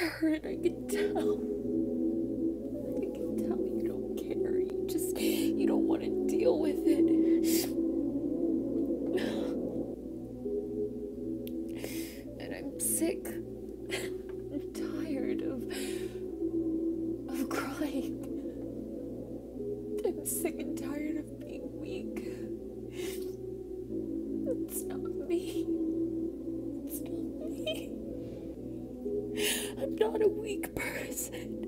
hurt. I can tell. I can tell you don't care. You don't want to deal with it. And I'm sick. I'm tired of crying. I'm sick and tired of being weak. It's not me. It's not me. I'm not a weak person.